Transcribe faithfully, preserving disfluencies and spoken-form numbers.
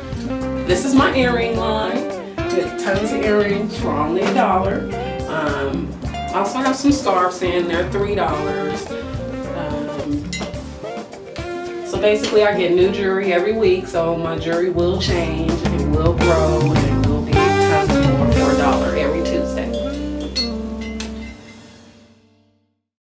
This is my earring line. Get tons of earrings for only a dollar. Um, I also have some scarves in there, three dollars. Um, so basically I get new jewelry every week, so my jewelry will change, it will grow.